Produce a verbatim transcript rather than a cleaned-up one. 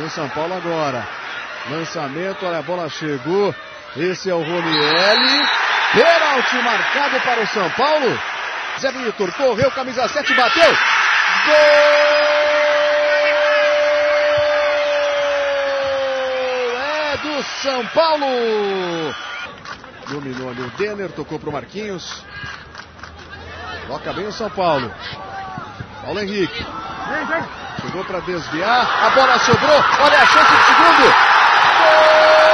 Vem São Paulo agora. Lançamento, olha, a bola chegou. Esse é o Ronielli. Pênalti marcado para o São Paulo. Zé Vitor correu, camisa sete, bateu. Gol! É do São Paulo. Dominou ali o Denner, tocou para o Marquinhos. Toca bem o São Paulo. Paulo Henrique. Chegou para desviar. A bola sobrou. Olha a chance de segundo. Gol!